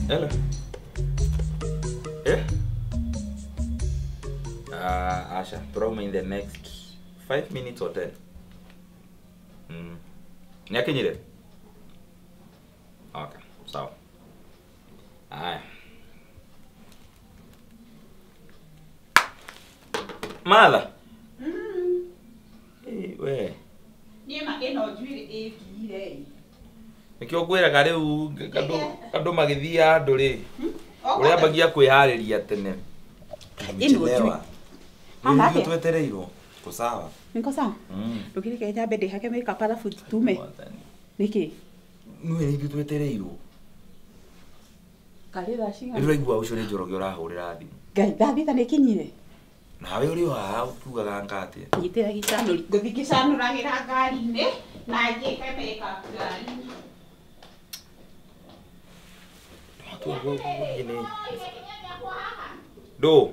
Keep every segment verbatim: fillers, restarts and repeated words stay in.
Hello. Eh? Uh, Asha, throw in the next five minutes or ten. Mm. Nyakinyire? Okay, sawa. Aya. Mala. Mm. Eh, we. Ni ma eno jwire ekire. Nikio gwira kare u kando kando magithia andu ri. Uri ambagia kwihariria tene. Eno jwire. Ama ndio twetereirwo. Ko sawa. Niko sawa? Mm. Ndukire kenya bede hake me kapara futi tume. Niki? Nwe ni ndio twetereirwo. Kare rashinga. Ndio igua ucio ni njoroge urahurira thimu. Ngai ndathitha nikinyire. Nawe uri wa utugaga ngate. Nyitira gicano nguthi gicanuragira ngari-ini na ngike meka ngari. Watu wao wengine. Do.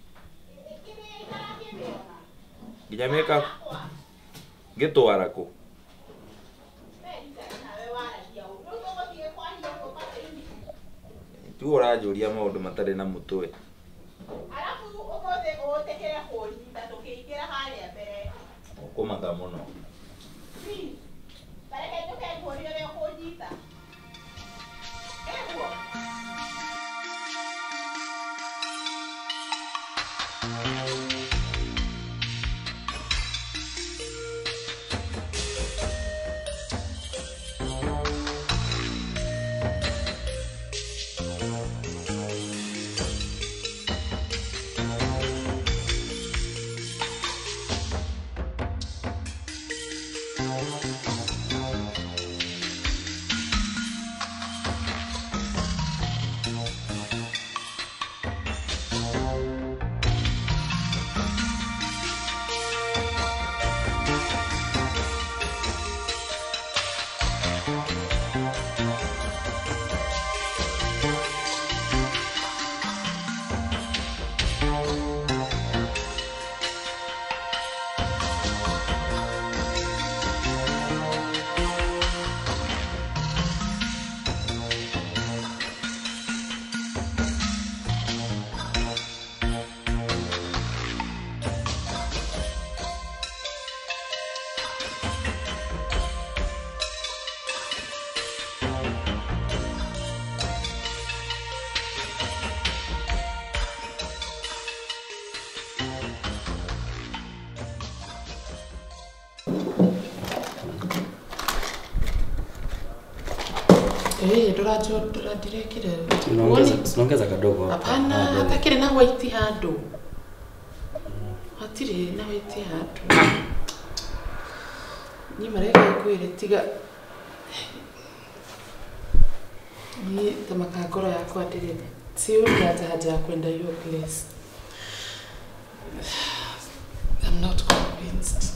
Gijameka gitwara ku. Tu urajuria maundu matari na mutwe. Alafu ukoze otekera holi tatokeikera haria mbere. Kumatha muno. Please. Bareke nduke holi yo kujita. Ewo. Eh, dorajo doradireke leo. Tunaongeza tunaongeza kadogo hapa. Hapana, hata kile na white hado. Hatire na white hado. Ni mareka kwire tiga. Ni kama kakoro yako atirede. Sio hata haja kwenda hiyo place. I'm not convinced.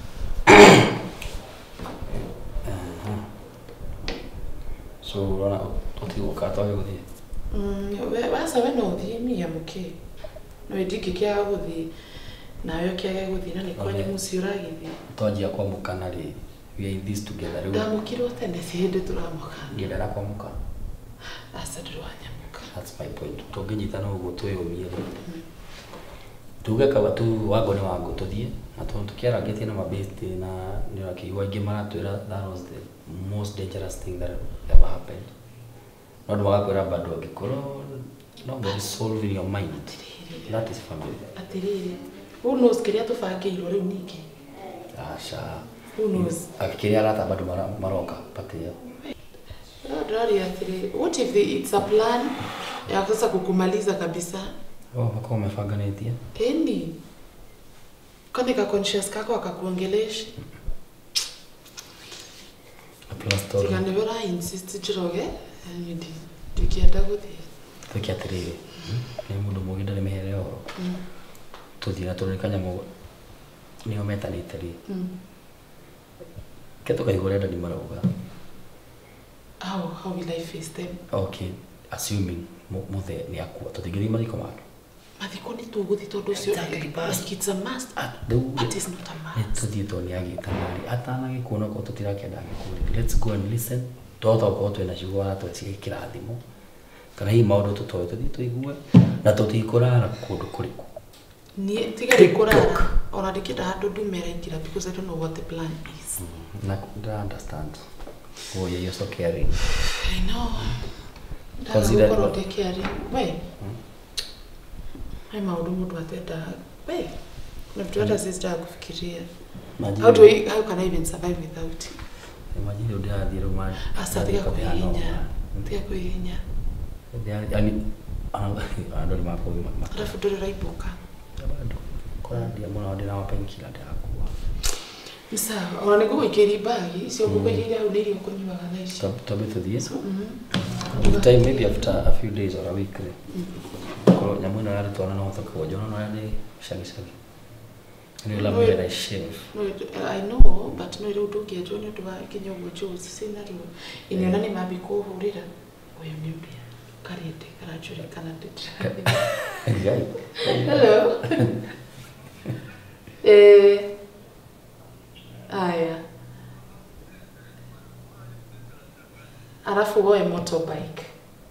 So unaona utiguka toyo guthie. Mm, we basa we no thie mi ya muke. No ediki kia guthie. Na yo kia guthie na niko ni musiuragithi. Twajia kwa mukana ri. We are in this together. Ndamukiro tende sihinde turamuka. Ngiendera kwa muka. Asa ndwanyamuka. That's my point. Tunginyitana uguo twiyumie. Tuge ka watu wago ni wago tuthie na tondu tukiaragetie na mabesti na ni rakigwa ingi maratwira that was the most dangerous thing that ever happened. Not wagakwira bado angikoro no very solve in your mind. That is family. Atiriri. Who knows kiria tubangirwo riu ningi. Asha. Who knows? Akikiria rata bado maroka patia. No, ndari atiri. What if the, it's a plan ya kusa kukumaliza kabisa? Oh, wako umefanganitia. Eni. Kani ka conscious kako akakuongelesha. Apla story. Tika nevera insist chiroge. Ndi. Tukienda guthie. Tukiatiriri. Ni mundu mugida ni mehere oro. Tuthira turikanya mu ni ometanite ri. Keto kai gorenda ni marauga. How how will I face them? Okay, assuming muthe ni akua tutigiri mariko mako. Mathiko ni tuguthi tondu ucio like it's a must. That is not a must. Tuthie to ni agitanari atana gikuona ko tutirakenda gikuri. Let's go and listen. Toto ko twena cigwa to ci kirathimo. kana hii maundu tutoe tuthi tuigue na tutikurara kundu kuriku nie tigari kurara ona dikita handu ndumera ingira because I don't know what the plan is. Mm. Na I understand. Oh, yeah, you're so caring. I know. Consider what they caring. Wait. Hai maundu mundu atenda. Wait. Na mtu hata sister kufikiria. How do I, how can I even survive without it? Imagine udia adhiro mali. Asa tika kuhinya. Tika kuhinya. Yani ando ni mapo ma. Alafu dole raibuka. Bado. Kwa ndia mwana wadi na wapenkila ndia akuwa. Sawa, ona niko ikiri bagi, sio kuko ile au nili kunywa kanaishi. Tabe to this. Mhm. Time maybe after a few days or a week. Kwa nyamuna yale tuana na watu kwa jona na yale shagi shagi. Ni la mbele na chef. No, I know, but no ile utoke jo ni tuwa kinyogo chozi sina ro. Iniona ni mabi ko hurira. Oyo nimbia. Karete karachuri kanadit. Hello. Eh Aya. Alafu wewe motorbike.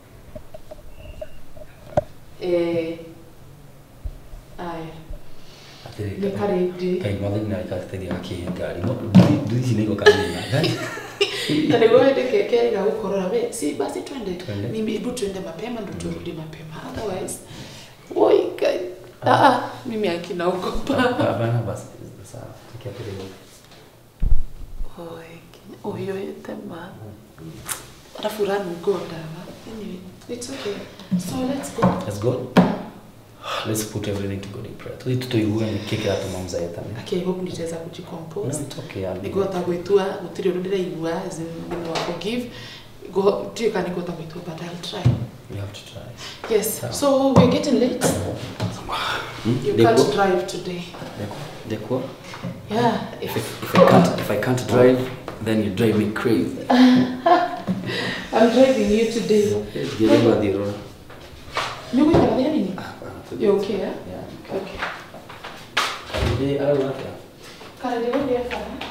Eh. Aya. Ni karidi. Kai mother na ikateri yake gari. No, du hizi niko kamera. Gani? Tani wewe deke kile ga ukorora we. Si basi twende. Mimi hebu twende mapema ndo turudi mapema. Otherwise, woi kai. Ah ah, mimi akina uko pa. Bana basi sawa. Tukiapeleka. Oi, oyo etema. Alafu run go down. Anyway, it's okay. So let's go. Let's go. Let's put everything to God in prayer. Tu tutoigue ni kike ya tumamza yetani. Okay, hope nitaweza kujicompose. No, it's okay. Niko tagwetua utiri rudira igwa zin wa forgive. Go tika niko tagwetua but I'll try. You have to try. Yes. So, so we're getting late. Hmm? You can't drive today. Dekwa? Yeah. If if, if I can't if I can't drive, then you drive me crazy. I'm driving you today. Gereva di road. You going to nini? You okay? Yeah. Yeah. Okay. Kali ara wata. Kali wewe fanya.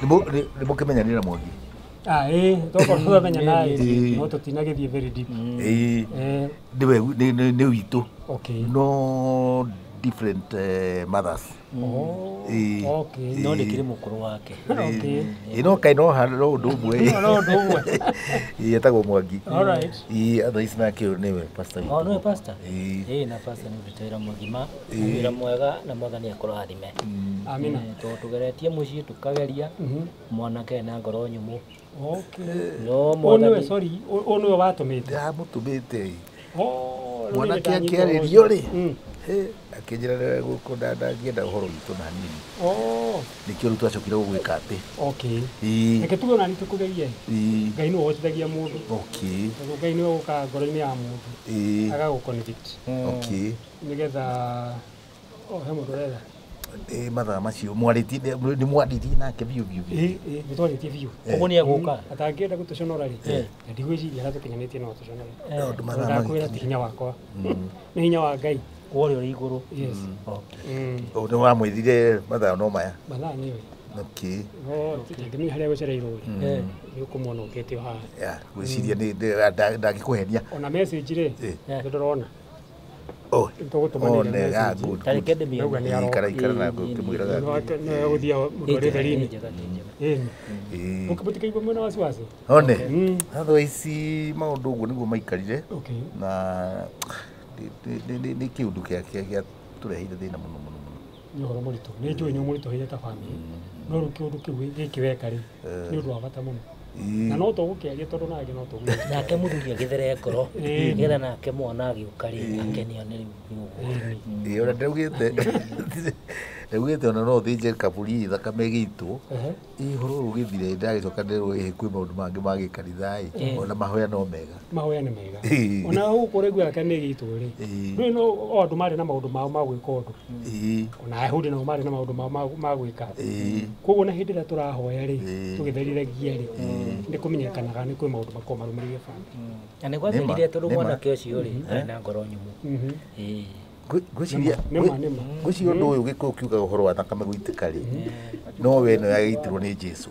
nĩ mũkĩmenyanĩra Mwangi? Ah, ĩ tũkorwo tũramenya naye no tũtinagĩthiĩ very deep. Ĩ nĩ witũ. Okay. No different mothers. Oh, okay. No ndĩkĩrĩ mũkũrũ wake. Okay. Ĩ no kaĩ no hana no ũndũ ũmwe. No ũndũ ũmwe. Ĩ etagwo Mwangi. All right. Ĩ other is nake nĩwe pastor. Oh, nĩwe pastor? Ĩ na pastor nĩ ũrutĩra mũthima, wĩra mwega na Mwathani akũrathime. Amina. Tondũ tũgeretie mũciĩ tũkageria mwanake na ngoro nyũmũ. Okay. No Mwathani. Sorry, ũyũ nĩwe watũmĩte. Ndamũtũmĩte. Oh, mwanake akĩarĩrio rĩ. Akĩnjĩra gũkũ ndangĩenda ũhoro witũ na hanini. Oh. Nĩkĩo rĩu twacokire gũgwĩka atĩ. Okay. Reke tuge ona nĩ tũkũgerie. Ngai nĩ ũhotithagia mũndũ. Okay. Tondũ Ngai nĩ ũgũka ngoro-inĩ ya mũndũ. Agagũconvict. Okay. Nĩgetha oh he mũndũ ũrenda. Ĩ mathaa macio mwarĩtie nĩ mwandĩtie nake biũ biũ. Ĩ ĩ nĩ twarĩtie biũ. Ũguo nĩ egũka. Atangĩenda gũtũconora rĩ. Ndigwĩciria harĩa tũkinyanĩtie no tũconore. Maũndũ mathaa makwĩra ti hinya wakwa. Nĩ hinya wa Ngai. Ũrĩa ũrĩ igũrũ. Yes. O nĩ wamwĩthire mathaa no maya. Mathaa nĩ we. Okay. No tũtingĩmenya harĩa gũcereirwo rĩ. Nĩ ũkũmwona ũkĩte o haha. Ya gwĩciria nĩ ndangĩkũhenia. Ona message rĩ. Nĩ ndĩrona. Oh, tũgũtũmanĩra message. Ah, good. Tarĩke ndĩmĩona. Ikara ikara na ngũkĩmwĩraga. Nĩ gũthia mũndũ ũrĩ tharini. Ĩĩ. Ũkĩbũtĩkaigua mwena wa ciwaci. One. Otherwise maũndũ ũguo nĩguo maikarire. Okay. Na nĩ kĩũndũ gĩa tũreheire thĩna mũno mũno mũno. Nĩ ũhoro mũritũ. Nĩ njũĩ nĩ mũritũhĩire ta family. No rĩu kĩũndũ kĩu gĩkĩ weka rĩ nĩ ũndũ wa bata mũno. Na no tũgũkĩaria tondũ nake no tũgũkĩaria. Nake mũthuri agĩthere ngoro nĩgetha nake mwana agĩũka rĩ akenio nĩ rĩu. Ĩ ona ndaugĩte ndaugĩte ona no thĩnje kaburi thakame gĩitwo. Ĩ ũhoro ũyũ ũgĩthire ndagĩcoka nderwo ĩ kwĩ maũndũ mangĩ ma gĩkanitha ĩ ona mahoya no mega. Mahoya nĩ mega. Ona gũkũ rĩu thakame gĩitwo rĩ. Rĩu no andũ marĩ na maũndũ mao ma gwĩka ũndũ. Ona Ayahudi nao marĩ na maũndũ mao ma gwĩka. Koguo na hĩndĩ ĩrĩa tũrahoya rĩ tũgĩtheriragia rĩ nĩ kũmenyekanaga nĩ kwĩ maũndũ makoragwo marũmĩrĩire bamĩrĩ. Na nĩ gwatherire tondũ mwanake ũcio rĩ arĩ na ngoro nyũmũ. Ĩĩ. Ngwĩciria ngwĩciria ũndũ ũyũ ũgĩkorwo ũkiuga ũhoro wa thakame gũitĩka rĩ no we no yagĩitirwo nĩ Jesũ.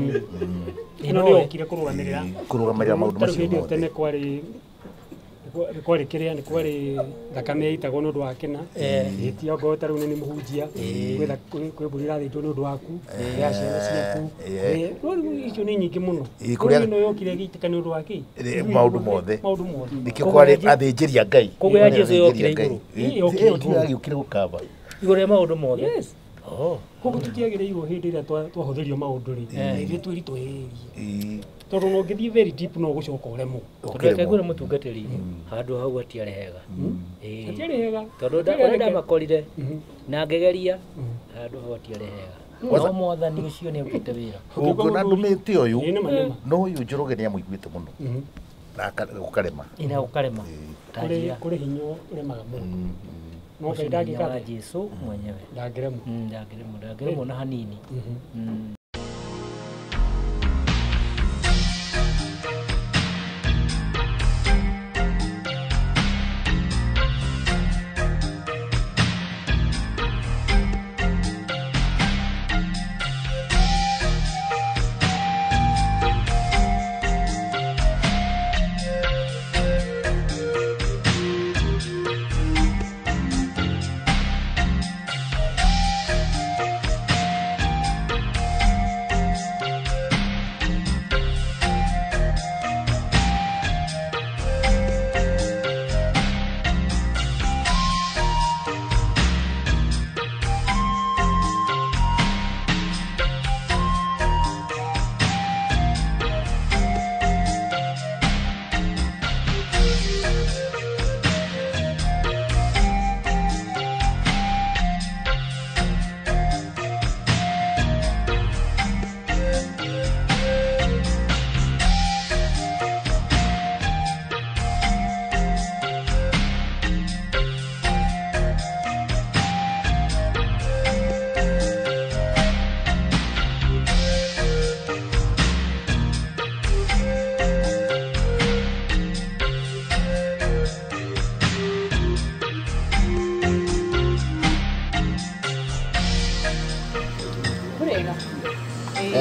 Ĩno nĩ okire kũrũgamĩrĩra kũrũgamĩrĩra maũndũ macio mothe. Tene kwarĩ nĩ kwarĩ kĩrĩa nĩ kwarĩ thakame yaitagwo nĩ ũndũ wa kĩna. Ĩtia ongorwo ta rĩu nĩ mũhunjia kwĩ mbũri irathĩnjwo nĩ ũndũ waku ya ciana ciaku. Icio nĩ nyingĩ mũno. Ĩno yokire ĩgĩitĩka nĩ ũndũ wa kĩ? Maũndũ mothe. Maũndũ mothe. Nĩkĩo kwarĩ athĩnjĩri a Ngai. Koguo ya Jesũ yokire igũrũ. Ĩyo ti yagĩũkire gũkamba. Igũrũ rĩa maũndũ mothe. Yes. Oh. Koguo tũtiagĩrĩirwo hĩndĩ ĩrĩa twahũthĩrio maũndũ rĩ ithuĩ twĩritũhĩrĩrie. Tondũ no ũngĩthiĩ very deep no ũgũcoka ũremwo. Tondũ reke ngwĩre mũtungatĩri handũ hau hatiarĩ hega. Hatiarĩ hega. Tondũ ũrĩa ndamakorire na ngĩgeria handũ hau hatiarĩ hega. No Mwathani ũcio nĩ arutĩte wĩra. Ũngĩona ndũmĩte ũyũ no ũyũ Njoroge nĩ amũiguĩte mũno na gũkarema. Ina gũkarema. Kũrĩ hinya ũremaga mũndũ. No Ngai ndangĩka Jesũ mwenyewe. Ndangĩremwo. Ndangĩremwo ndangĩremwo na hanini.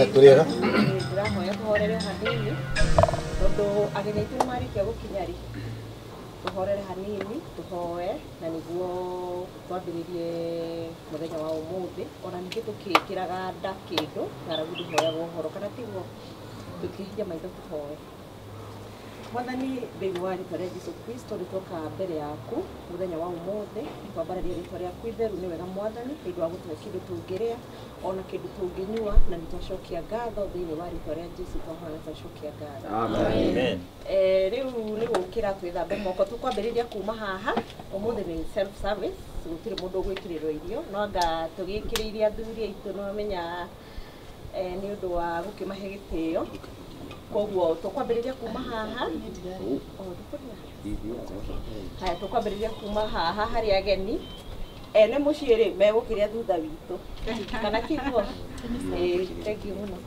turiega ndĩrahoya tũhorere hanini tondũ ageni aitũ nĩ marĩkia gũkinya rĩ tũhorere hanini tũhoe na nĩguo twambĩrĩrie mũthenya wa ũmũthĩ ona ningĩ tũkĩkĩraga nda kĩndũ ng'aragu ndĩhoyaga ũhoro kana tiguo tũkĩhinya maitho tũhoe. Mwathani thĩinĩ wa rĩĩtwa rĩa Jesũ Kristo nĩtwoka mbere yaku mũthenya wa ũmũthĩ twambararia rĩĩtwa rĩaku itheru nĩ wega Mwathani nĩ ũndũ wa gũtũhe kĩndũ tũngĩrĩa ona kĩndũ tũngĩnyua na nĩtwacokia ngatho thĩinĩ wa rĩĩtwa rĩa Jesũ twahoya twacokia ngatho. Amen. Eh rĩu nĩ gũkĩra twĩthambe moko tũkwambĩrĩria kuma haha ũmũthĩ nĩ self service gũtirĩ mũndũ ũgwĩkĩrĩrwo irio no anga tũgĩkĩrĩire athuri aitũ no menya eh nĩ ũndũ wa gũkĩmahe gĩtĩo koguo tũkwambĩrĩria kuma haha haya tũkwambĩrĩria kuma haha harĩ ageni ene mũciĩ rĩ megũkĩrĩa thutha witũ kana kĩguo ĩĩ thengiũ mũno.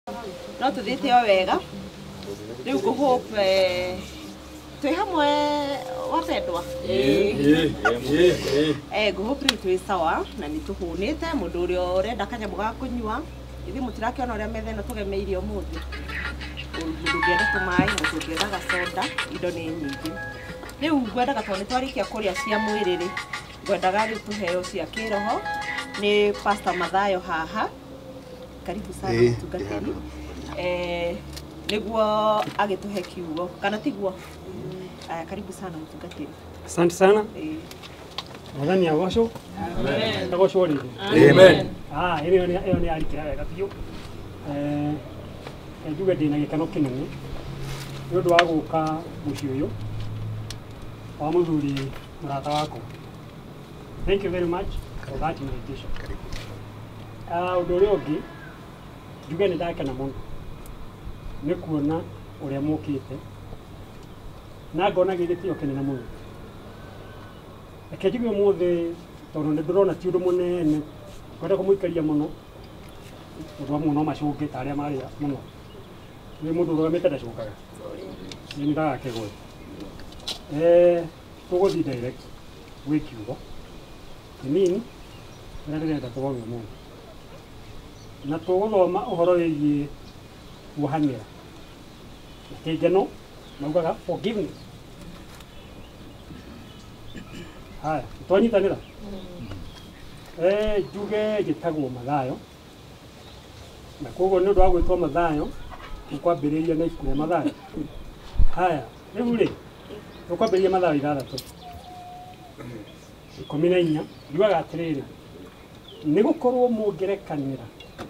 no tuthite o wega riu ku hope twi hamwe wapendwa eh go hope twi sawa na ni tuhunite mundu uria urenda kanyamu ga kunyua ithi mutirakiona uria metha ino tugemeire umuthi mundu ngienda tumai mundu ngienda gasoda indo ni nyingi riu ngwendaga toni twarikia kuria cia mwiriri ngwendaga riu tuheo cia kiroho ni Pastor Mathayo haha karibu sana mtungatiri eh niguo agituhe kiugo kana tiguo aya karibu sana mtungatiri asante sana eh mwathani agocwo amen agocwo ri Amen. ah ĩyo nĩ ĩyo nĩ arikira wega biũ eh njuge ndĩna gĩkeno kĩnene nĩ ũndũ wa gũka mũciĩ ũyũ wa mũthuri mũrata wakwa. Thank you very much for that invitation. Ah ũndũ ũrĩa ũngĩ njuge nĩ ndakena mũno nĩ kuona ũrĩa mũkĩte na ngona gĩgĩtĩo kĩnene mũno. Reke njuge ũmũthĩ tondũ nĩ ndĩrona ti ũndũ mũnene kwenda kũmũikaria mũno ũndũ wa mũno macũngĩ ta arĩa marĩ mũno nĩ mũndũ ũrũgamĩte ndacũkaga nĩ ndagakĩgwe eh tũgũthiĩ direct gwĩ kiugo kĩnini ũrĩa ndĩrenda tũgome mũno na tũgũthoma ũhoro wĩgiĩ kuohanĩra na kĩngeno naugaga forgiveness. Haya twanyitanĩra eh njuge gĩtagwo Mathayo na koguo nĩ ũndũ wa gwĩtwo Mathayo tũkwambĩrĩria na ibuku rĩa Mathayo. Haya rĩu rĩ tũkwambĩrĩria Mathayo ithathatũ ikũmi na inya njugaga atĩrĩrĩ nĩ gũkorwo mũngĩrekanĩra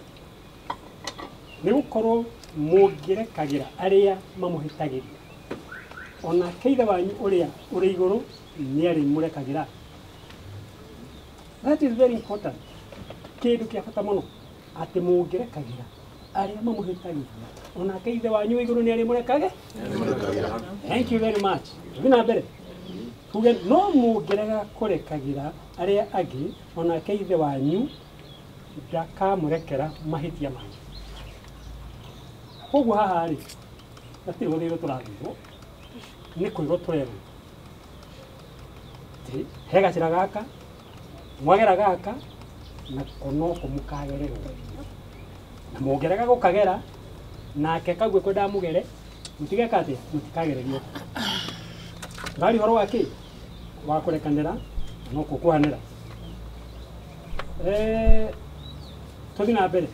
nĩ gũkorwo mũngĩrekagĩra arĩa mamũhĩtagĩria onake ithe wanyu ũrĩa ũrĩ igũrũ nĩ arĩ mũrekagĩra. That is very important. Kĩndũ kĩa bata mũno atĩ mũngĩrekagĩra arĩa mamũhĩtagĩria onake ithe wanyu ũrĩ igũrũ nĩ arĩ mũrekagĩra. Thank you very much. Thiĩ na mbere tuge no mũngĩrega kũrekagĩra arĩa angĩ onake ithe wanyu ndakamũrekera mahĩtia manyu. Koguo haha rĩ gatirĩ gũthĩrwo tũrathirwo nĩ kwĩrwo tũrerwo he gacĩra gaka mwagera gaka na konoko mũkagererwo na mũngĩrega gũkagera nake kaguo kwenda mũgere mũtigeka atĩa mũtikagererio. Ngari horo wake wa kũrekanĩra no kũkuhanĩra eh tũthiĩ na mbere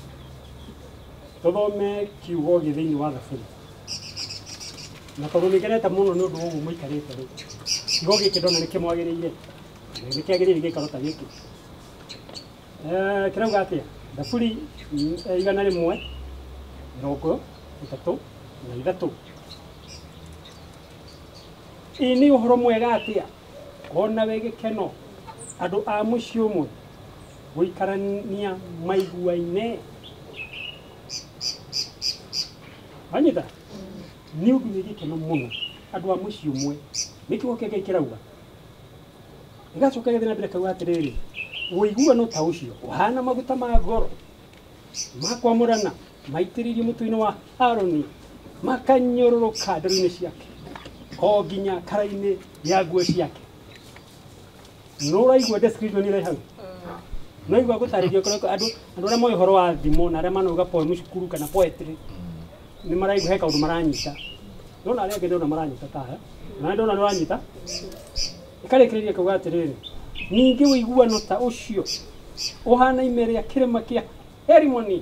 tũthome kiugo gĩ thĩinĩ wa thaburi na tondũ nĩngenete mũno nĩ ũndũ ũguo mũikarĩte rĩu kiugo gĩkĩ ndona nĩ kĩmwagĩrĩire nĩ kĩagĩrĩire gĩikaro ta gĩkĩ eh kĩrauga atĩa thaburi igana rĩmwe mĩrongo ĩtatũ na ithatũ. Ĩĩ nĩ ũhoro mwega atĩa ona wĩ gĩkeno andũ a mũciĩ ũmwe gũikarania maigua-inĩ. Wanyita nĩ ũndũ wĩ gĩkeno mũno andũ a mũciĩ ũmwe nĩ kiugo kĩngĩ kĩrauga gĩgacoka gĩthiĩ na mbere kauga atĩrĩrĩ ũiguano ta ũcio ũhana maguta ma ngoro makwamũrana maitĩrĩirio mũtwe-inĩ wa Harũni makanyũrũrũka ndĩro-inĩ ciake o nginya kara-inĩ ya nguo ciake. No ũraigua description ĩrĩa hau no igua gũtarĩrio andũ andũ arĩa moĩ ũhoro wa thimo na arĩa manauga poem cukuru kana poetry nĩ maraigua he kaũndũ maranyita ndona arĩa angĩ ndona maranyita ta aya na ndona nĩ wanyita ĩkarĩkĩrĩria kauga atĩrĩrĩ ningĩ ũiguano ta ũcio ũhana ime rĩa kĩrĩma kĩa Herimoni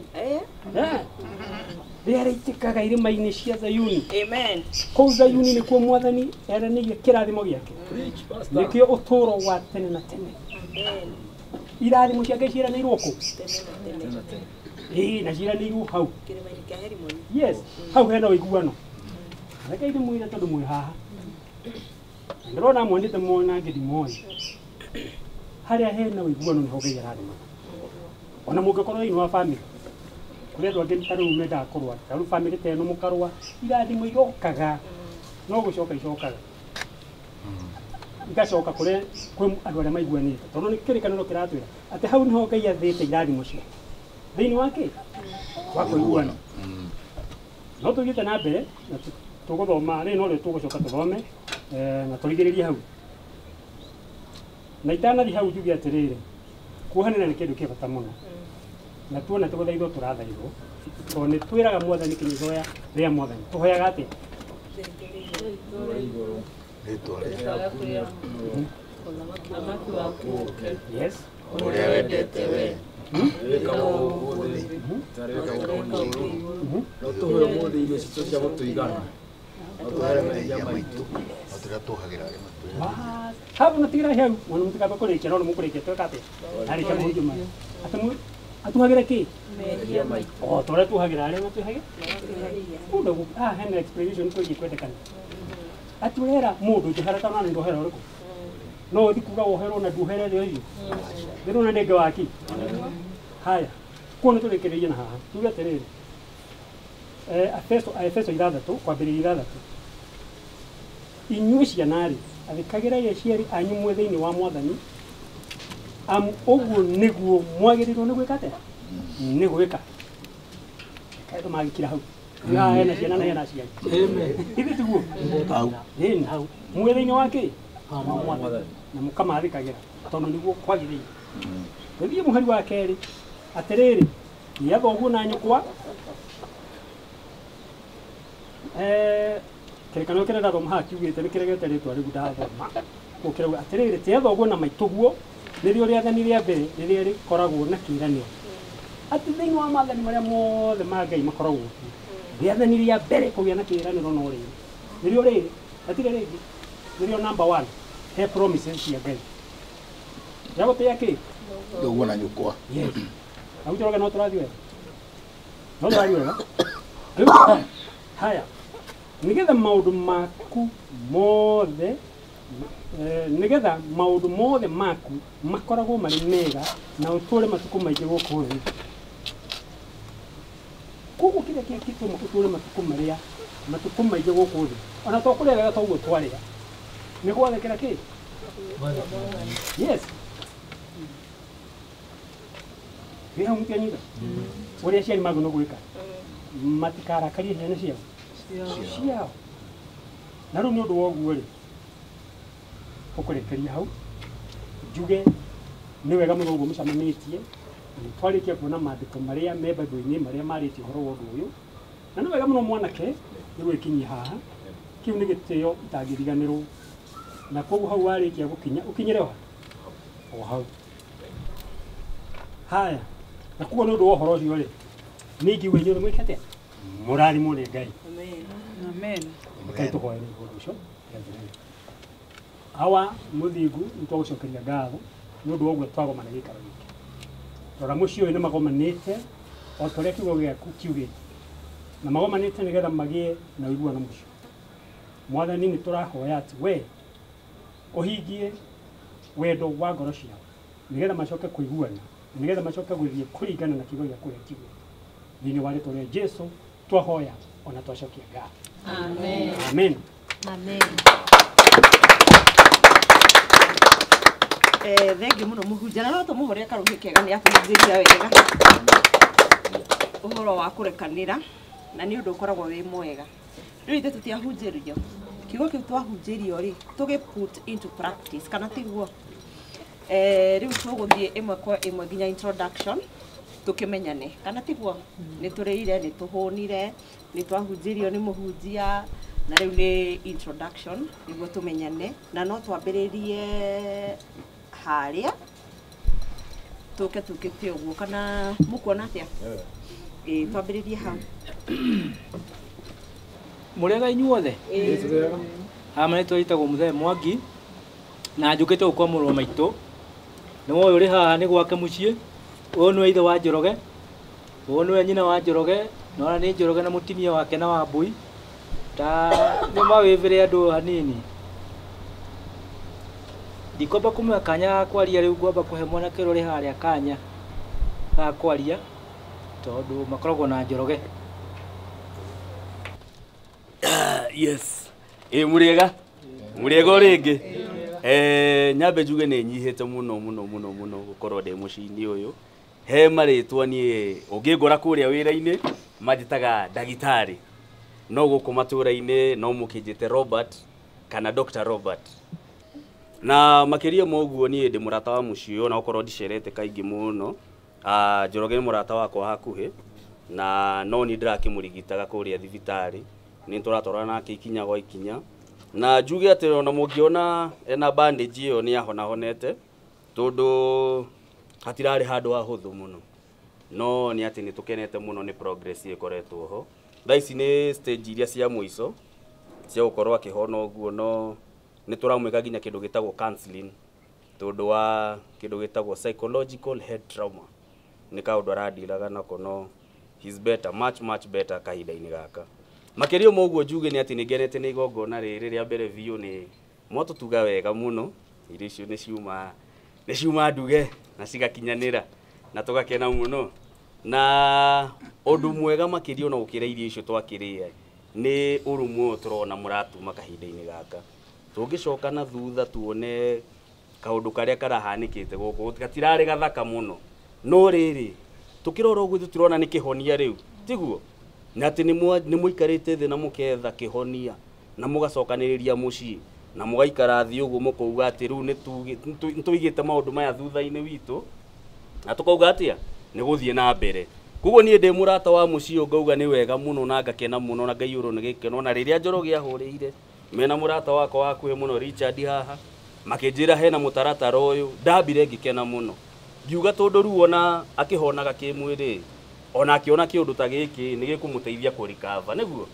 rĩrĩa rĩitĩkaga irĩma-inĩ cia Zayuni. Amen. Kũu Zayuni nĩkuo Mwathani eranĩirie kĩrathimo gĩake nĩkĩo ũtũũro wa tene na tene. Irathimo ciake ciĩranĩirwo kũ? Ĩĩ na ciĩranĩirwo hau Kĩrĩma-inĩ kĩa Herimoni. Yes hau hena ũiguano. Reke ndĩmwĩre tondũ mwĩ haha ndĩrona mwendete mwona ngĩndimoĩ harĩa hena ũiguano nĩho Ngai arathima. Ona mũngĩkorwo thĩinĩ wa family kũrĩa andũ angĩ ta rĩu mendaga kũrũa ta rĩu family ta ĩno mũkarũa irathimo irokaga no gũcoka icokaga igacoka kũrĩa kwĩ andũ arĩa maiguanĩte tondũ nĩ kĩrĩkanĩro kĩratwĩra atĩ hau nĩho Ngai athĩte irathimo ciake thĩinĩ wake wa kũiguana no tũthiĩte na mbere na tũgũthoma rĩ no rĩo tũgũcoka tũthome na tũrigĩrĩrie hau na itanathiĩ hau njuge atĩrĩrĩ kuohanĩra nĩ kĩndũ kĩa bata mũno na tuona tũgũthaithwo tũrathaithwo tondũ nĩ twĩraga mwathani kĩnyigoya rĩa mwathani tũhoyaga atĩa yes ũrĩa wendete we wĩkaga ũmũthĩ no tũhe ũmũthĩ irio citũ cia gũtũigana no tũhere mehia maitũ no tũrĩa tũhagĩra arĩa matwĩra hau na tigira hau mwana mũtikamba kũrĩkia no mũkũrĩkia tweka atĩa arĩkia mũhunjuma atuhagĩre kĩ mehia maitũ o tũrĩa tuhagĩra arĩa matwĩhage mũndũ ah hena explanation kwĩgiĩ kwendekana atwĩra mũndũ njĩhara kana nĩ ndohera ũrĩkũ no ũthi kuga woherwo na nduherere ũyũ ndĩrona ndenge waki haya kuona tũrĩkĩrĩirie na haha tuge atĩrĩrĩ Efeso Efeso ithathatũ kwambĩrĩria ithathatũ inyuĩ ciana rĩ athikagĩrai aciari anyu mwĩ thĩinĩ wa mwathani amu ũguo nĩguo mwagĩrĩirwo nĩ gwĩka atĩa nĩ gwĩka kaĩtũ magĩkira hau haha hena ciana na hena aciari ithe tiguo ĩni hau mwĩ thĩinĩ wa kĩ mwathani na mũkamathikagĩra tondũ nĩguo kwagĩrĩire gũthiĩ mũhari wa kerĩ atĩrĩrĩ gĩa thoguo na nyũkwa kĩrĩkanĩro kĩrĩa ndathoma haha kiugĩte nĩ kĩregete rĩtwa rĩu ndathoma gũkĩrauga atĩrĩrĩ tia thoguo na maitũguo nĩrĩo rĩathani rĩa mbere rĩrĩa rĩkoragwo na kĩĩranĩro atĩ thĩinĩ wa maathani marĩa mothe ma Ngai makoragwo rĩathani rĩa mbere kũgĩa na kĩĩranĩro no rĩrĩ nĩrĩo rĩrĩ hatirĩ rĩngĩ nĩrĩo number one he promises cia Ngai ya gũtĩa kĩ thoguo na nyũkwa au tũroge no tũrathiĩ wega no tũrathiĩ wega haya nigetha maũndũ maku mothe nigetha maũndũ mothe maku makoragwo marĩ mega na ũtũũre matukũ maingĩ gũkũ thĩ koguo kĩrĩa kĩngĩtũma ũtũũre matukũ marĩa matukũ maingĩ gũkũ thĩ ona to kũrĩa wega toguo twarĩra nĩ gwathĩkĩra kĩ yes wĩha mũtianyita ũrĩa aciari magu no gwĩka matikarakarie ciana ciao ciao na rĩu nĩ ũndũ wa ũguo rĩ ũkũrĩkĩria hau njuge nĩ wega mũno ũguo mũcamanĩtie twarĩkia kuona maandĩko marĩa me Bible-inĩ marĩa marĩtie ũhoro wa ũndũ ũyũ na nĩ wega mũno mwanake nĩ gwĩkinyia haha kĩu nĩ gĩtĩo itangĩriganĩrwo na koguo hau warĩkia gũkinya ũkinyĩre o hau haya na koguo nĩ ũndũ wa ũhoro ũcio rĩ nĩ ingiuga inyuothe mwĩke atĩa mũrathimwo nĩ Ngai amen Ngai tũhoere ũndũ ũcio hawa mũthingu nĩ twagũcokeria ngatho nĩ ũndũ wa ũguo twagomana gĩikaro gĩkĩ rora mũciĩ ũyũ nĩ magomanĩte o ta ũrĩa kiugo gĩaku kiugĩte na magomanĩte nĩgetha magĩe na ũiguano mũcio mwathani nĩ tũrahoya atĩ we ũhingie wendo wa ngoro ciao nĩgetha macoke kũiguana nĩgetha macoke gũthiĩ kũringana na kiugo gĩaku ũrĩa kiugĩte thĩinĩ wa rĩĩtwa rĩa Jesũ twahoya ona twacokia ngatho amen amen amen eh thengi muno muhunjia na no tũmũhũrĩre karũhĩ kega nĩ atũhunjĩria wega ũhoro wa kũrekanĩra na nĩ ũndũ ũkoragwo wĩ mwega rĩu ithe tũtiahunjĩrio kiugo kĩu twahunjĩrio rĩ tũgĩ put into practice kana tiguo eh rĩu tũgũthiĩ ĩmwe kwa ĩmwe nginya introduction tũkĩmenyane kana tiguo nĩ tũrĩire nĩ tũhũnire nĩ twahunjĩrio nĩ mũhunjia na rĩu nĩ introduction nĩguo tũmenyane na no twambĩrĩrie harĩa tũke tũkĩte ũguo kana mũkuona atĩa ĩĩ twambĩrĩrie hau mũrĩega inyuothe ama nĩ twĩtagwo Mũthee Mwangi na njũkĩte gũkwamũrwo maitũ nĩ woĩ ũrĩ haha nĩ gwake mũciĩ ũyũ nĩwe ithe wa Njoroge ũyũ nĩwe nyina wa Njoroge na ona nĩ Njoroge na mũtumia wake na Wambui ta nĩ mawĩvĩre andũ hanini ndikwamba kũmũhe kanya ga kwaria rĩu ngwamba kũhe mwanake ũrĩa harĩa kanya ga kwaria tondũ makoragwo na Njoroge yes ĩ mũrĩega mũrĩega ũrĩngĩ eh nyambe njuge nĩ nyihĩte mũno mũno mũno mũno gũkorwo ndĩ mũciĩ-inĩ ũyũ he maritwa nie ungingora kuria wira-ini majitaga dagitari no guku matura-ini no mukinjite Robert kana Doctor Robert na makiria moguo nie ndi murata wa mucio na ukorwo ndicerete kaingi muno ah Njoroge ni murata wakwa hakuhi na no ni ndirakimurigitaga kuria thibitari ni turatwarana nake ikinya gwa ikinya na njuge ati ona mungiona ena bandage iyo ni ahona honete tondu hatirari handu hahuthu muno no ni ati ni tukenete muno ni progress ikoretwo ho thaa ici ni stage iria cia muico cia gukorwo akihona uguo no ni turamwika ginya kindu gitagwo counseling tondu wa kindu gitagwo psychological head trauma ni kaundu aradilaga nako no he's better much much better kahinda-ini gaka makirio moguo njuge ni ati nigerete ni igongona riri ria mbere biu ni moto tuga wega muno irio icio ni ciuma ni ciuma nduge na cigakinyanira na tugakena muno na undu mwega makirio na gukira irio icio twakiria ni urumwe turona muratuma kahinda-ini gaka tungicoka na thutha tuone kaundu karia karahanikite guku gatirari gathaka muno no riri tukirora uguo tutirona ni kihonia riu tiguo na ati ni ni muikarite thi na muketha kihonia na mugacokaniriria mucii na mugaikara thi uguo mukuuga ati riu ni tuigite maundu maya thutha-ini witu na tukauga atia ni guthie na mbere kuguo nie ndi murata wa mucii ngauga ni wega muno na ngakena muno na ngai uru ni gikeno na riria Njoroge ahurire mena murata wako wakuhe muno Richard haha makinjira hena mutaratara uyu ndambire ngikena muno ngiuga tondu ru ona akihonaga kimwiri ona akiona kiundu ta giki ni gikumuteithia ku recover niguo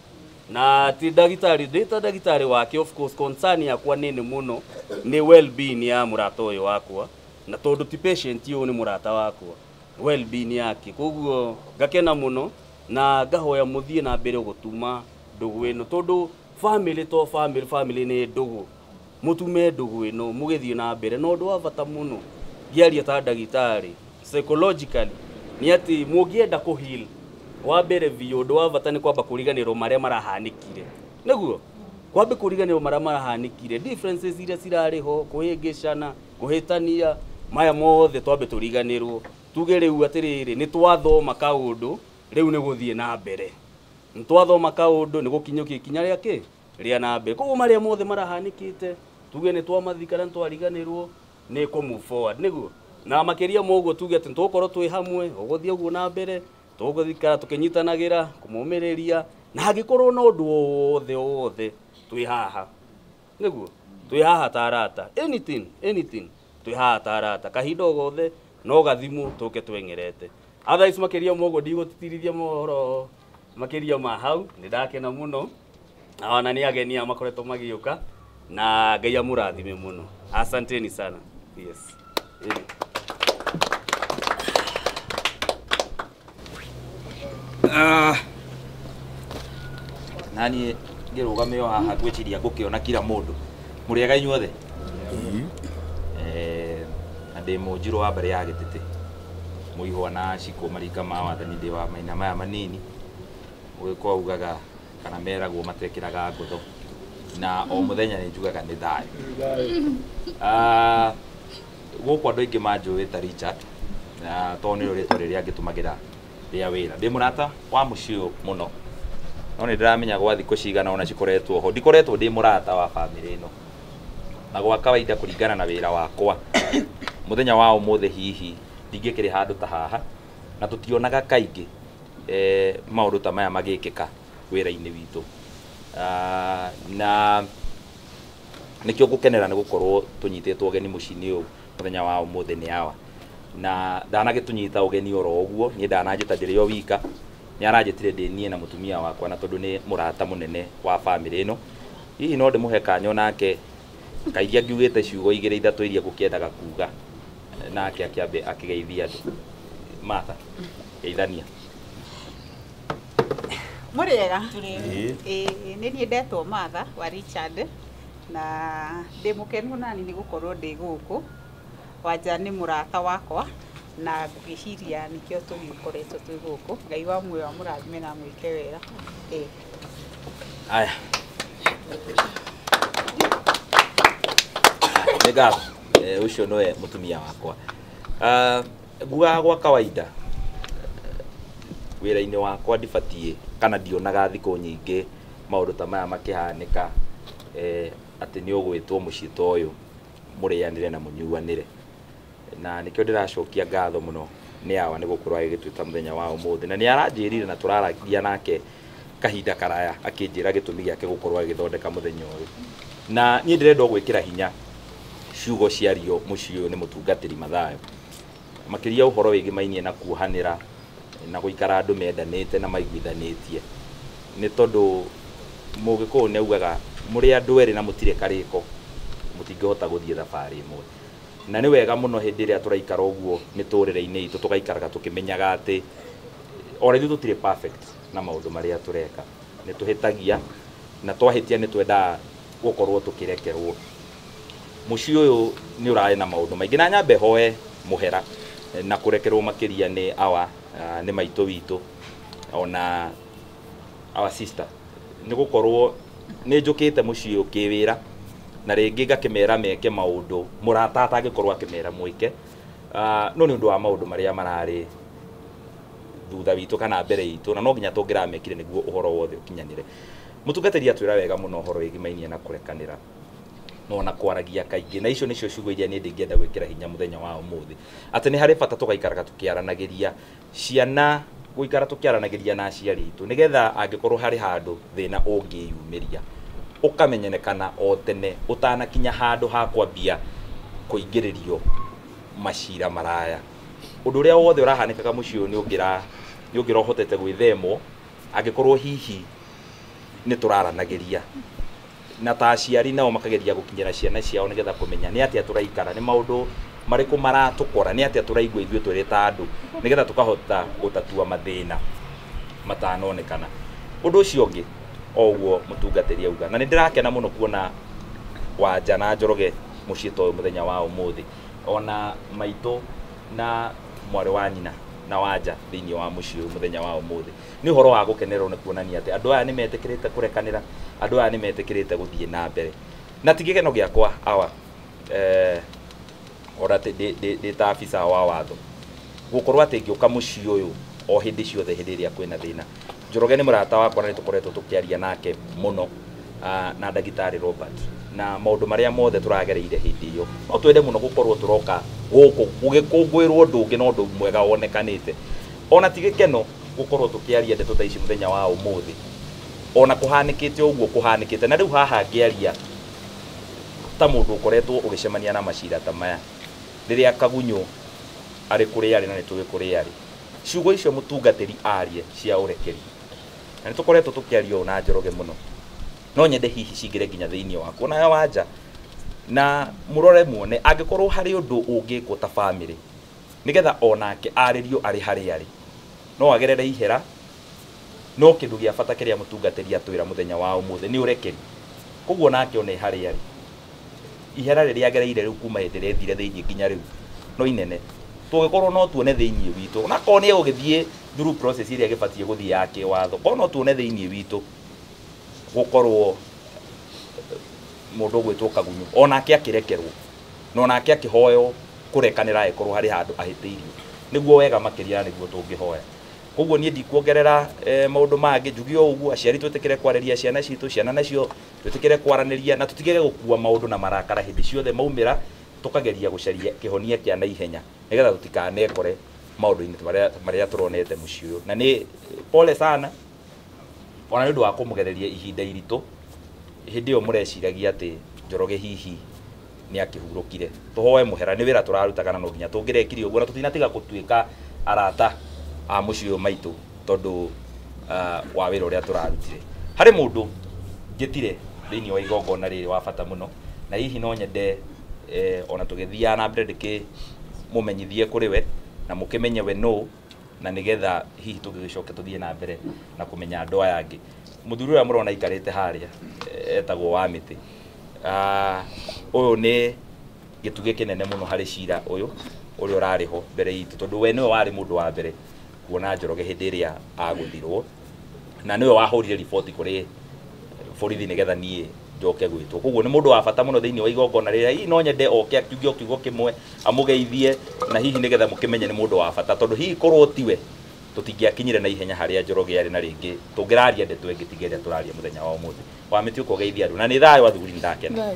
na ti dagitari data dagitari wake of course concern yakwa nene muno ni well being ya murata uyu wakwa na tondu ti patient uyu ni murata wakwa well being yake koguo ngakena muno na ngahoya muthie na mbere gutuma ndugu ino tondu family to family family ni ndugu mutume ndugu ino mugithie na mbere no ndu wa bata muno giaria ta dagitari psychologically ni ati mugienda ku heal wa mbere biu ndu wa bata ni kwamba kuriganirwo maria marahanikire niguo kwambe kuriganirwo maria marahanikire differences iria cirari ho kuhingicana kuhitania maya mothe twambe turiganirwo tuge riu atiriri ni twathoma kaundu riu ni guthie na mbere ntwathoma kaundu ni gukinyukia ikinya ria ki ria na mbere koguo maria mothe marahanikite tuge ni twamathikana twariganirwo ni ku move forward niguo na makiria moguo tuge ati tukorwo twi hamwe uguthie uguo na mbere tuguthikara tukinyitanagira kumumiriria na hagikorwo no ndu wothe wothe twi haha niguo twi haha tarata anything anything twi haha tarata kahinda gothe no gathimu tuke twengerete otherwise makiria moguo ndigutitirithia mohoro makiria ma hau ni ndakena muno na ona ni agenia makoretwo magiuka na ngai amurathime muno asanteni sana yes yeah. Ah, nani ngirugame haha gwiciria ngukiona kila mundu muriega inyuothe eh ande mujiro wa mbere ya gitete muihwa na ciko marika ma wathani ndi wa maina maya manini ugikwa ugaga kana meragwo matekiraga ngutho na o muthenya ni njugaga ni thayu ah gukwa ndo ingi manjuwe ta Richard na tonero ritwa riria ngitumagira ria wira ndi murata wa mucio muno no ni ndiramenya gwa thiku cigana ona cikoretwo ho ndikoretwo ndi murata wa family ino na gwa kawaida kuringana na wira wakwa muthenya wa umuthe hihi ndingikiri handu ta haha na tutionaga kaingi eh maundu ta maya magikika wira-ini witu ah na nikio gukenera ni gukorwo tunyitetwo ugeni mucini uyu muthenya wa umuthe ni awa na ndanagitunyita ugeni oro uguo ni ndananjita ndiri yo wika ni aranjitire ndi nie na mutumia wakwa na tondu ni murata munene wa family ino hihi no ndimuhe kanyo nake kaithia ngiugite ciugo igire ithatu iria gukiendaga kuga nake akiambe akigeithia andu Martha geithania muriega eh ni ni ndetwo Martha wa Richard na ndi mukenu nani ni gukorwo ndi guku wanja ni murata wakwa na ngwiciria nikio tugikoretwo twi guku ngai wa muoyo wa murathime na mwike wera eh aya nega eh ucio noe mutumia wakwa ah nguga gwa kawaida wĩra-inĩ wakwa ndibatie kana ndionaga thikũ nyingĩ maũndũ ta maya makĩhanĩka eh, atĩ nĩ ũgwĩtwo mũciĩ ta ũyũ mũrĩanĩre na mũnyuanĩre, na nĩkĩo ndĩracokia ngatho mũno nĩ awa nĩ gũkorwo agĩgĩtuĩta mũthenya wa ũmũthĩ, na nĩ aranjĩrire na tũraragia nake kahinda karaya akĩnjĩra gĩtũmi gĩake gũkorwo agĩthondeka mũthenya ũyũ, na niĩ ndĩrenda gwĩkĩra hinya ciugo ciario mũciĩ ũyũ nĩ mũtungatĩri Mathayo makĩria ũhoro wĩgĩmainie na kuohanĩra na gũikara andũ mendanĩte na maiguithanĩtie, nĩ tondũ Mũgĩkũyũ nĩ augaga mũrĩ andũ erĩ na mũtirĩ karĩko mũtingĩhota gũthiĩ thabarĩ ĩmwe, na nĩ wega mũno hĩndĩ ĩrĩa tũraikara ũguo mĩtũrĩre-inĩ itũ tũgaikaraga tũkĩmenyaga atĩ o rĩu tũtirĩ perfect na maũndũ marĩa tũreka, nĩ tũhĩtagia na twahĩtia nĩ twendaga gũkorwo tũkĩrekerwo. Mũciĩ ũyũ nĩ ũrarĩ na maũndũ maingĩ, na nyambe hoe mũhera na kũrekerwo makĩria nĩ awa nĩ maitũ witũ ona our sister, nĩ gũkorwo nĩ njũkĩte mũciĩ ũyũ kĩwĩra na rĩngĩ ngakĩmera meke maũndũ mũrata atangĩkorwo akĩmera mwĩke, no nĩ ũndũ wa maũndũ marĩa mararĩ thutha witũ kana mbere itũ, na no nginya tũngĩramekire nĩguo ũhoro wothe ũkinyanĩre. Mũtungatĩri atwĩra wega mũno ũhoro wĩgĩmainie na kũrekanĩra no na kwaragia kaingĩ, na icio nĩcio ciugo iria niĩ ndĩngĩenda gwĩkĩra hinya mũthenya wa ũmũthĩ, atĩ nĩ harĩ bata tũgaikaraga tũkĩaranagĩria ciana, gũikara tũkĩaranagĩria na aciari itũ, nĩgetha angĩkorwo harĩ handũ thĩna ũngĩyumĩria ũkamenyekana o tene ũtanakinya handũ ha kwambia kũingĩrĩrio macira maraya. Ũndũ ũrĩa wothe ũrahanĩkaga mũciĩ ũyũ nĩ ũngĩra nĩ ũngĩra ũhotete gwĩthemwo angĩkorwo hihi nĩ tũraranagĩria na ta aciari nao makageria gũkinyĩra ciana ciao nĩgetha kũmenya nĩ atĩa tũraikara, nĩ maũndũ marĩkũ maratũkora, nĩ atĩa tũraigua ithuĩ tũrĩ ta andũ, nĩgetha tũkahota gũtatua mathĩna matanonekana. Ũndũ ũcio ũngĩ o ũguo mũtungatĩri auga, na nĩ ndĩrakena mũno kuona Wanja na Njoroge mũciĩ ta ũyũ mũthenya wa ũmũthĩ, ona maitũ na mwarĩ wa nyina na Wanja thĩinĩ wa mũciĩ ũyũ mũthenya wa ũmũthĩ. Nĩ ũhoro wa gũkenererwo nĩ kuonania atĩ andũ aya nĩ metĩkĩrĩte kũrekanĩra, andũ aya nĩ metĩkĩrĩte gũthiĩ na mbere, na ti gĩkeno gĩakwa awa eh ora ndĩ ta afisa wa watho gũkorwo atĩ ngĩũka mũciĩ ũyũ o hĩndĩ ciothe hĩndĩ ĩrĩa kwĩna thĩna. Njoroge nĩ mũrata wakwa na nĩ tũkoretwo tũkĩaria nake mũno na ndagĩtarĩ Robert, na maũndũ marĩa mothe tũragereire hĩndĩ ĩyo no twende mũno gũkorwo tũroka gũkũ gũgĩkũngũĩrwo ũndũ ũngĩ na ũndũ mwega wonekanĩte, ona ti gĩkeno gũkorwo tũkĩaria ndeto ta ici mũthenya wa ũmũthĩ, ona kũhanĩkĩte ũguo kũhanĩkĩte, na rĩu haha ngĩaria ta mũndũ ũkoretwo ũgĩcemania na macira ta maya rĩrĩa Kagunyũ arĩ kũrĩa arĩ na nĩ tũgĩ kũrĩa arĩ. Ciugo icio mũtungatĩri arie cia ũrekeri, na nĩ tũkoretwo tũkĩaria ũũ na Njoroge mũno, no nyende hihi cingĩre nginya thĩinĩ waku ona Wanja, na mũrore muone angĩkorwo harĩ ũndũ ũngĩkwo ta bamĩrĩ nĩgetha onake arĩrio arĩ harĩa arĩ, no agerere ihera, no kĩndũ gĩa bata kĩrĩa mũtungatĩri atwĩra mũthenya wa ũmũthĩ nĩ ũrekeri. Koguo nake one harĩa arĩ, ihera rĩrĩa agereire rĩu kuma hĩndĩ ĩrĩa ethire thĩinĩ nginya rĩu no inene, tũgĩkorwo no tuone thĩinĩ witũ, na korwo nĩ egũgĩthiĩ through process ĩrĩa gĩbatiĩ gũthiĩ ya kĩwatho, korwo no tuone thĩinĩ witũ gũkorwo mũndũ ũgwĩtwo Kagunyũ onake akĩrekerwo na onake akĩhoyo kũrekanĩra angĩkorwo harĩ handũ ahĩtĩirio, nĩguo wega makĩria nĩguo tũngĩhoya. Koguo niĩ ndikuongerera maũndũ mangĩ, njuge o ũguo aciari twĩtĩkĩre kwarĩria ciana citũ, ciana nacio twĩtĩkĩre kwaranĩria, na tũtigage gũkua maũndũ na marakara hĩndĩ ciothe maumĩra, tũkageria gũcaria kĩhonia kĩa naihenya nĩgetha tũtikanekore maũndũ-inĩ marĩa marĩa tũronete mũciĩ ũyũ. Na nĩ pole sana ona nĩ ũndũ wa kũmũgereria ihinda iritũ hĩndĩ ĩyo mũreciragia atĩ Njoroge hihi nĩ akĩhurũkire. Tũhoe mũhera, nĩ wĩra tũrarutaga na no nginya tũngĩrekire ũguo na tũtinatiga gũtuĩka arata a mũciĩ ũyũ maitũ tondũ wa wĩra ũrĩa tũrarutire. Harĩ mũndũ ngĩtire thĩinĩ wa igongona rĩrĩ wa bata mũno, na hihi no nyende ona tũgĩthiaga na mbere ndĩkĩ mũmenyithie kũrĩ we na mũkĩmenye we no, na nĩgetha hihi tũgĩcoke tũthiĩ na mbere na kũmenya andũ aya angĩ. Mũthuri ũrĩa mũrona aikarĩte harĩa etagwo Wamĩtĩ. Ũyũ nĩ gĩtugĩ kĩnene mũno harĩ cira ũyũ ũrĩa ũrarĩ ho mbere itũ, tondũ we nĩwe warĩ mũndũ wa mbere kuona Njoroge hĩndĩ ĩrĩa agũthirwo, na nĩwe wahũrire riboti kũrĩ borithi nĩgetha niĩ njoke gwitwo koguo nĩ mũndũ wa bata mũno thĩinĩ wa igongona rĩrĩa hihi no nyende oke akiuge kiugo kĩmwe amũgeithie na hihi nĩgetha mũkĩmenye nĩ mũndũ wa bata tondũ hihi korwo tiwe tũtingĩakinyire na ihenya harĩa Njoroge arĩ na rĩngĩ tũngĩraria ndeto ĩngĩ tiga ĩrĩa tũraria mũthenya wa ũmũthĩ wa mĩtĩ ũkogeithia andũ na nĩ thayũ athuri ndakena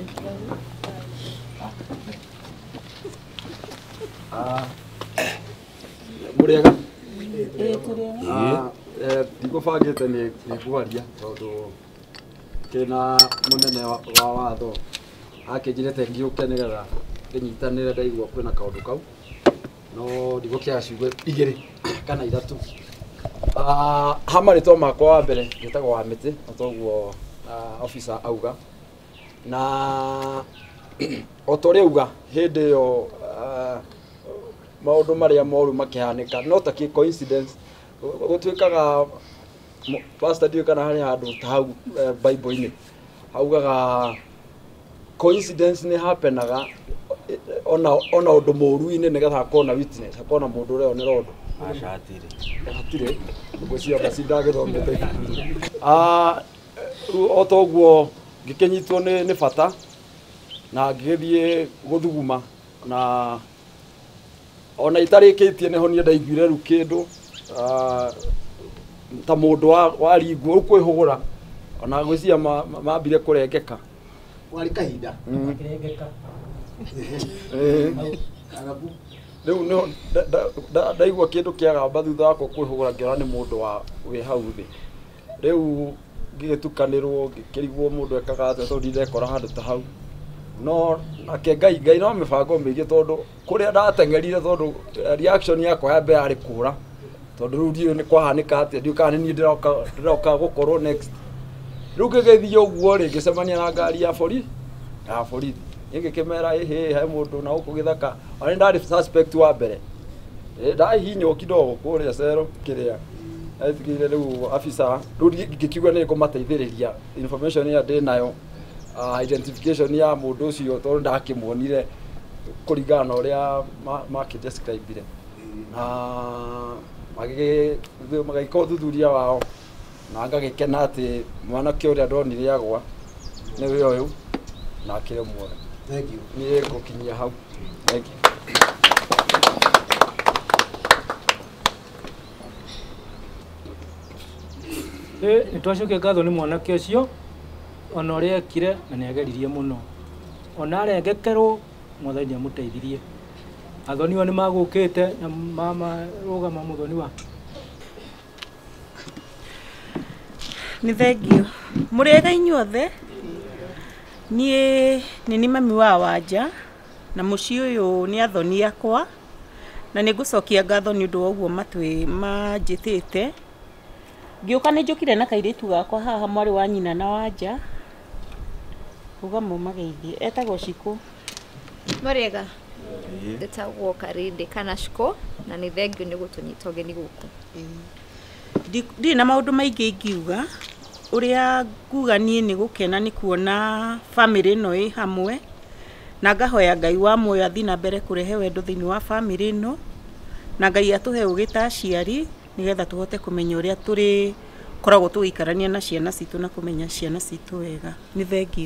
Mũrĩega ĩĩ tũrĩega eh ndigũbangĩte nĩ kwaria tondũ kena mũnene wa watho akĩnjirĩte ngiũke nĩgetha ngĩnyitanĩre ndaigua kwĩna kaũndũ kau no ndigũkĩaga ciugo igĩrĩ kana ithatũ ah ha marĩtwa makwa wa mbere njĩtagwo wa mĩtĩ otoguo officer auga na o ta ũrĩa auga hĩndĩ ĩyo maũndũ marĩa moru makĩhanĩka no ta kĩ coincidence gũtuĩkaga pastor ndiũ kana harĩ handũ ta hau Bible-inĩ haugaga coincidence nĩ hapenaga ona ona ũndũ mũru-inĩ nĩgetha akorwo na witness akorwo na mũndũ ũrĩa nĩ rondo acatire acatire ngũcia basi ndagĩthomete ah o ta ũguo ngĩkĩnyitwo nĩ nĩ bata na ngĩgĩthiĩ gũthuguma na ona itarĩkĩtie nĩho niĩ ndaiguire rĩu kĩndũ ta mũndũ wa ringwo kwĩhũgũra ona gwĩcia mambire kũrengeka warĩ kahinda kũrengeka rĩu no ndaigua kĩndũ kĩagamba thutha wakwa kwĩhũgũra ngĩona nĩ mũndũ wa wĩ hau thĩ rĩu ngĩgĩtukanĩrwo ngĩkĩrigwo mũndũ ekaga atĩa tondũ ndekora handũ ta hau no ake ngai ngai no mĩbango mĩingĩ tondũ kũrĩa ndateng'erire tondũ reaction yakwa ya mbere yarĩ kũra tondũ rĩu ndiũ nĩ kwahanĩka atĩa ndiũ kana nĩ ndĩroka ndĩroka gũkorwo next rĩu ngĩgĩthiĩ ũguo rĩ ngĩcemania na ngari ya borithi ya borithi ngĩkĩmera ĩhĩ he mũndũ na gũkũ gĩthaka arĩ ndarĩ suspect wa mbere ndahihinywo kidogo kũrĩa cero kĩrĩa athikire rĩu afisa rĩu ngĩkiuga nĩ kũmateithĩrĩria information ya ndĩ nayo identification ya mũndũ ũcio tondũ ndakĩmuonire kũringana na ũrĩa makĩdescribe na magĩka ũthuthuria wao na ngagĩkena atĩ mwanake ũrĩa ndonire agwa nĩwe ũyũ na akĩrĩ muoyo thank you niĩ ngũkinyia hau thank you ĩ nĩtwacokia ngatho nĩ mwanake ũcio ona ũrĩa ekire na nĩ ageririe mũno ona arengekerwo Mwathani nĩamũteithirie athoni wa nĩ magũkĩte na mama rũgama mũthoni wa nĩ thengio mũrĩega inyuothe niĩ nĩ nĩ mami wa Wanja na mũciĩ ũyũ nĩ athoni akwa na nĩ ngũcokia ngatho nĩ ũndũ wa ũguo matwĩ manjĩtĩte ngĩũka nĩ njũkire na kairĩtu gakwa haha mwarĩ wa nyina na Wanja uga mũmageithie etagwo Cikũ Mũrĩega ndĩtagwo Karĩndĩ kana Cikũ na nĩ thengio nĩ gũtũnyita ũgeni gũkũ ndirĩ na maũndũ maingĩ ingiuga ũrĩa nguga niĩ nĩ gũkena nĩ kuona family ĩno ĩ hamwe na ngahoya Ngai wa muoyo athiĩ na mbere kũrehe wendo thĩinĩ wa family ĩno na Ngai atũhe ũgĩ ta aciari nĩgetha tũhote kũmenya ũrĩa tũrĩ koragwo tũgĩikarania na ciana citũ na kũmenya ciana citũ wega nĩ thengio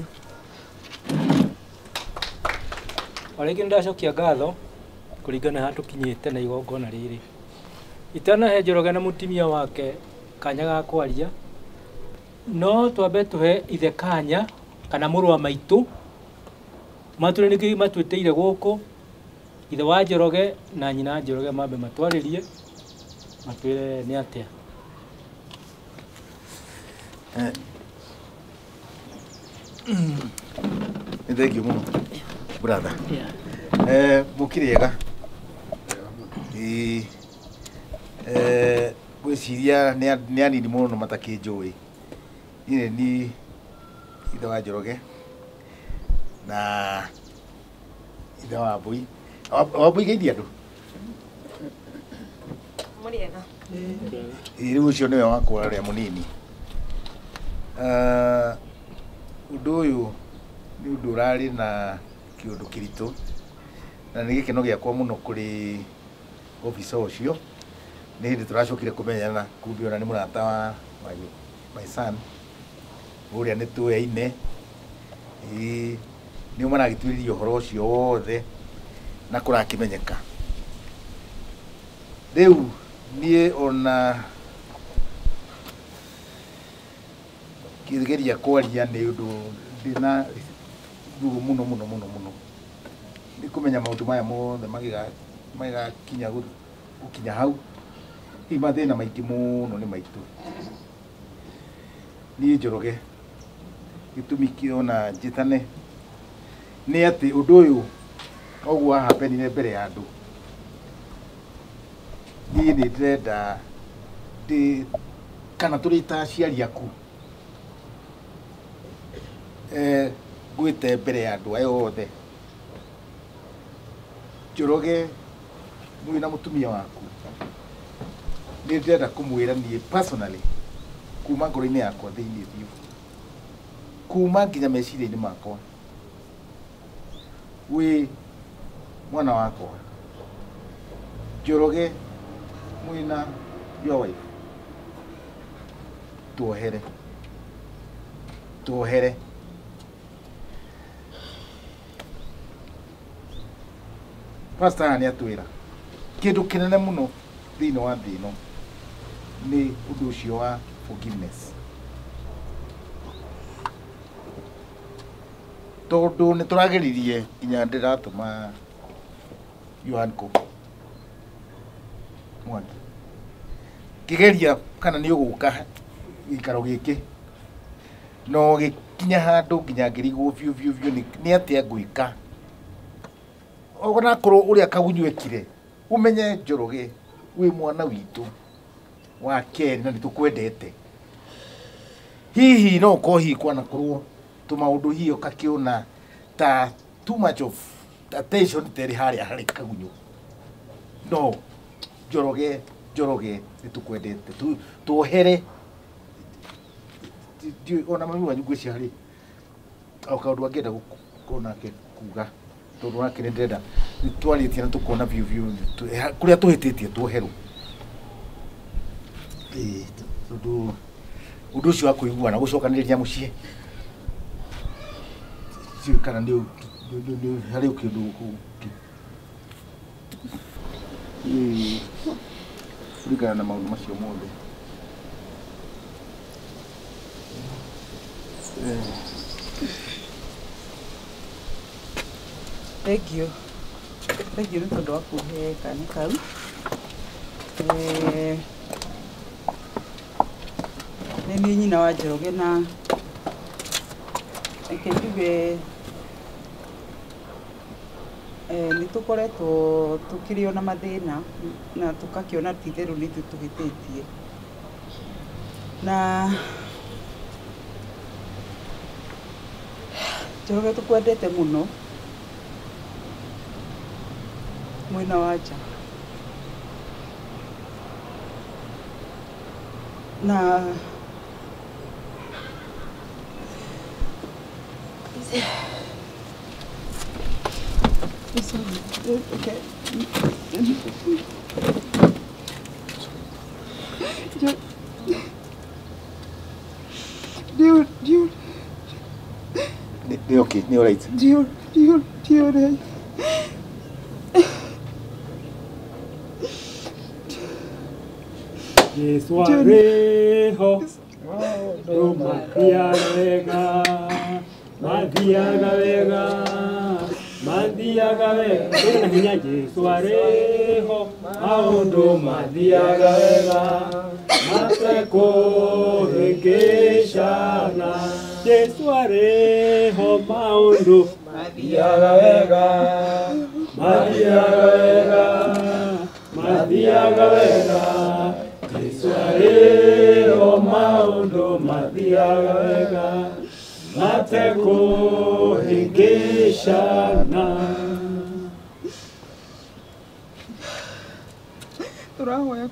Orĩngĩ ndacokia ngatho kũringana na tũkinyĩte na igongona rĩrĩ itanahe Njoroge na mũtumia wake kanya ga kwaria no twambe tũhe ithe kanya kana mũrũ wa maitũ matũrĩ nĩkĩ matwĩtĩire gũkũ ithe wa Njoroge na nyina Njoroge mambe matwarĩrie matwĩre nĩ atĩa nĩ thengio mũno brother eh mũkĩrĩega ĩ eh gwĩciria nĩ anini mũno matakĩnjũĩ ine ni ithe wa Njoroge na ithe wa Mbui wa Mbui geithia andũ Mũrĩega rĩu ũcio nĩwe wakwa rĩa mũnini ũndũ ũyũ nĩ ũndũ ũrarĩ na kĩũndũ kĩritũ na nĩ gĩkeno gĩakwa mũno kũrĩ ofisa ũcio nĩ hĩndĩ tũracokire kũmenyana kumbe ona nĩ mũrata wa my son ũrĩa nĩ tũyaine ĩ nĩo maragĩtuĩria ũhoro ũcio wothe na kũrakĩmenyeka. Rĩu niĩ ona kĩgeria kwaria nĩ ũndũ ndĩna ruo mũno mũno mũno mũno nĩ kũmenya maũndũ maya mothe magakinya gũkinya hau. Hihi mathĩna maingĩ mũno nĩ maitũ niĩ Njoroge. Gĩtũmi kĩona njĩtane nĩ atĩ ũndũ ũyũ ũguo wahapenire mbere ya andũ, niĩ nĩ ndĩrenda ndĩ kana tũrĩ ta aciari aku eh gwĩte mbere ya andũ aya othe Njoroge mwĩ na mũtumia waku, nĩ ndĩrenda kũmwĩra niĩ personally kuma ngoro-inĩ yakwa thĩinĩ biũ, kuma nginya meciria-inĩ makwa, wĩ mwana wakwa Njoroge mwĩna your wife, tuohere tuohere. Pastor nĩ atwĩra kĩndũ kĩnene mũno thĩinĩ wa thĩ ĩno nĩ ũndũ ũcio wa forgiveness, tondũ nĩ tũrageririe nginya ndĩratũma Yohana Mwangi kĩgeria kana nĩ ũgũka gĩikaro gĩkĩ no gĩkinya handũ nginya ngĩrigwo biũ biũ biũ nĩ atĩa ngwĩka. Ona korwo ũrĩa Kagunyũ ekire umenye Njoroge wĩ mwana witũ wa kerĩ na nĩ tũkwendete. Hihi no ũkorwo hihi kwanakorwo tũmaũndũ hihi ũkakĩona ta too much of attention terĩ harĩa harĩ Kagunyũ, no Njoroge Njoroge nĩ tũkwendete, tuohere. Ona mami wanyu ngwĩcia harĩ o kaũndũ angĩenda gũkorwo nake kuga, tondũ nake nĩ ndĩrenda nĩ twarĩtie na tũkona biũ biũ kũrĩa tũhĩtĩtie tuoherwo. ĩ tondũ ũndũ ũcio wa kũiguana gũcokanĩrĩria mũciĩ kana nĩ harĩ kĩndũ kũngĩ kũringana na maũndũ macio mothe. Thank you. Thank you nĩ tondũ wa kũhe kanya kau. Nĩ niĩ nyina wa Njoroge na reke njuge nĩ tũkoretwo tũkĩrĩ ona mathĩna na tũgakĩona ti itherũ nĩ ithuĩ tũhĩtĩtie, na Njoroge tũkwendete mũno mwena wa nja na okay. Dude, dude. Nĩ okay, nĩ alright. Dude, dude, dude. Yesu areho, no mathiaga wega, mathiaga wega, mathiaga wega. Ndĩrĩ na hinya Yesu areho, maũndũ mathiaga wega, matekũhĩngĩcana. Yesu areho, maũndũ mathiaga wega, mathiaga wega, mathiaga wega. Yesu areho, maũndũ mathiaga wega, matekũhĩngĩcana. Tũrahoya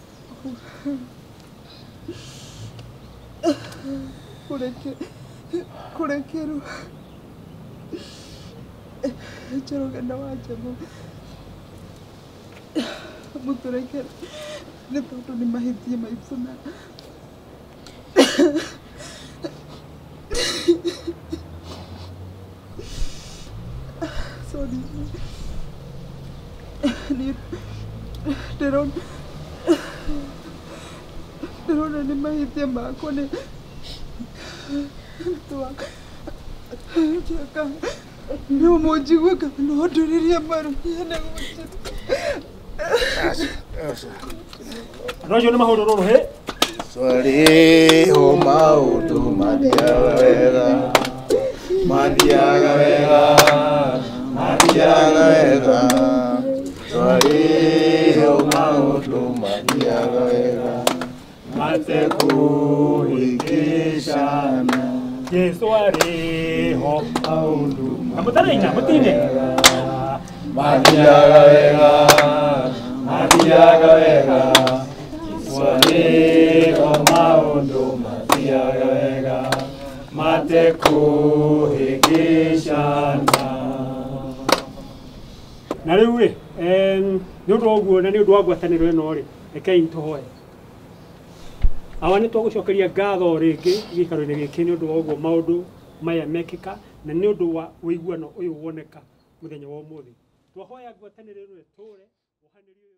kũrekerwo Njoroge na Wanjamũ, mũtũrekere nĩ tondũ nĩ mahĩtia maitũ na ndĩrona ndĩrona nĩ mahĩtia makwa nĩ twaka no mũnjigue kana no ndũrĩrie marũhia na gũnjĩra Rojo nĩ mahũrwo rũhĩ Swari ho maũndũ mathiaga wega mathiaga wega mathiaga wega Swari ho maũndũ mathiaga wega matekũhĩngĩcana Jesu arĩ ho maũndũ amũtaraina mũtine mathiaga wega mathiaga wega Swari ho maũndũ mathiaga wega matekũhĩngĩcana na rĩu rĩ nĩ ũndũ wa ũguo na nĩ ũndũ wa ngwatanĩro ĩno rĩ rekei tũhoe awa nĩ twagũcokeria ngatho rĩngĩ gĩikaro-inĩ gĩkĩ nĩ ũndũ wa ũguo maũndũ maya mekĩka na nĩ ũndũ wa ũiguano ũyũ woneka mũthenya wa ũmũthĩ twahoya ngwatanĩro ĩno ĩtũre